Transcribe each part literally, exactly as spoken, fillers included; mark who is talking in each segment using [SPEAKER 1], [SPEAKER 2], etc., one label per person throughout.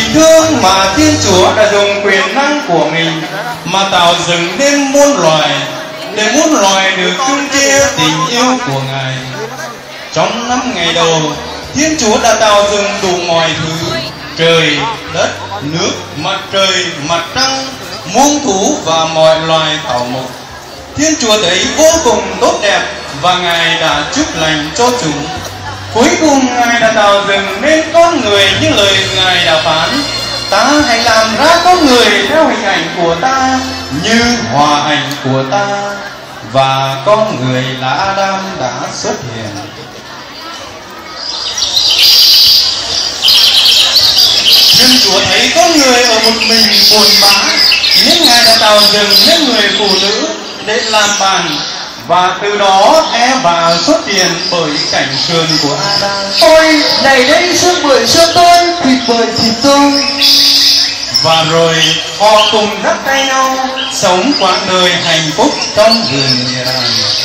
[SPEAKER 1] thương mà Thiên Chúa đã dùng quyền năng của mình mà tạo dựng nên muôn loài, để muôn loài được chung chia tình yêu của Ngài. Trong năm ngày đầu, Thiên Chúa đã tạo dựng đủ mọi thứ: trời, đất, nước, mặt trời, mặt trăng, muôn thú và mọi loài thảo mộc. Thiên Chúa thấy vô cùng tốt đẹp và Ngài đã chúc lành cho chúng. Cuối cùng Ngài đã tạo dựng nên con người như lời Ngài đã phán: ta hãy làm ra con người theo hình ảnh của ta, như hòa ảnh của ta. Và con người là Adam đã xuất hiện. Thiên Chúa thấy con người ở một mình buồn bã, nên Ngài đã tạo dựng nên người phụ nữ để làm bạn. Và từ đó Eva xuất hiện bởi cảnh sườn của Adam.
[SPEAKER 2] Ôi, này đây xương bởi xương tôi, thịt bởi thịt tôi.
[SPEAKER 1] Và rồi họ cùng dắt tay nhau sống quãng đời hạnh phúc trong vườn Eden.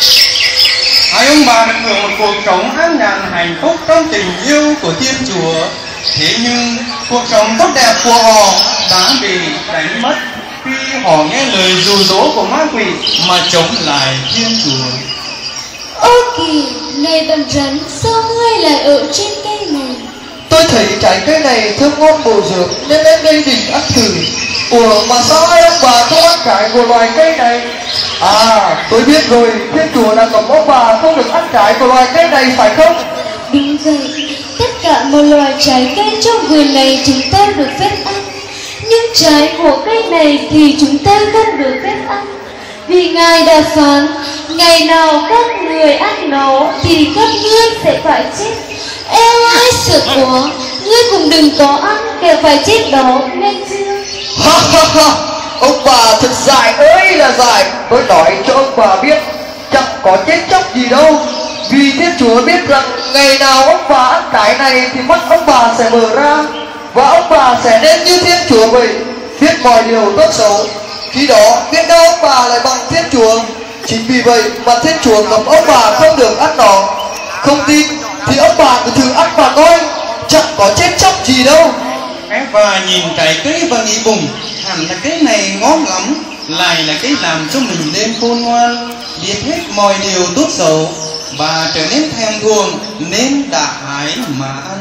[SPEAKER 1] Hai ông bà được hưởng một cuộc sống an nhàn hạnh phúc trong tình yêu của Thiên Chúa. Thế nhưng cuộc sống tốt đẹp của họ đã bị đánh mất khi họ nghe lời dụ dỗ của ma quỷ mà chống lại Thiên Chúa.
[SPEAKER 3] Ơ kìa, này bần rắn, sao ngươi lại ở trên cây này?
[SPEAKER 2] Tôi thấy trái cây này thơm ngon bổ dưỡng nên lên đây định ăn thử. Ủa mà sao hai ông bà không ăn trái của loài cây này? À, tôi biết rồi, Thiên Chúa đã cấm ông bà không được ăn trái của loài cây này phải không?
[SPEAKER 3] Đúng vậy, tất cả một loài trái cây trong vườn này chúng ta được phép ăn. Nhưng trái của cây này thì chúng ta không được phép ăn. Vì Ngài đã phán, ngày nào các người ăn nó thì các ngươi sẽ phải chết. Eo ơi sợ quá, ngươi cũng đừng có ăn kẻo phải chết đó, nghe chưa?
[SPEAKER 2] Ha ha ha, ông bà thật dại ơi là dại. Tôi nói cho ông bà biết, chẳng có chết chóc gì đâu. Vì Thiên Chúa biết rằng ngày nào ông bà ăn cái này thì mắt ông bà sẽ mở ra, và ông bà sẽ nên như Thiên Chúa vậy, biết mọi điều tốt xấu. Khi đó biết đâu ông bà lại bằng Thiên Chúa. Chính vì vậy mà Thiên Chúa cấm ông bà không được ăn nó. Không tin thì ông bà cứ thử ăn mà coi, chẳng có chết chóc gì đâu.
[SPEAKER 1] Eva nhìn trái cây và nghĩ bụng, hẳn là cái này ngon lắm, lại là cái làm cho mình nên khôn ngoan, biết hết mọi điều tốt xấu, và trở nên thèm thuồng nên đã hái mà ăn.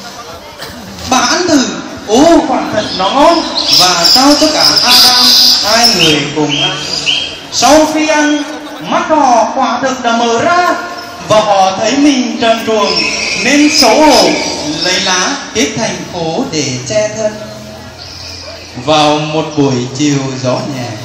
[SPEAKER 1] Bà ăn thử, ồ quả thật nó ngon, và trao cho cả Adam, hai người cùng ăn. Sau khi ăn, mắt họ quả thực đã mở ra, và họ thấy mình trần truồng nên xấu hổ lấy lá kết thành phố để che thân. Vào một buổi chiều gió nhẹ,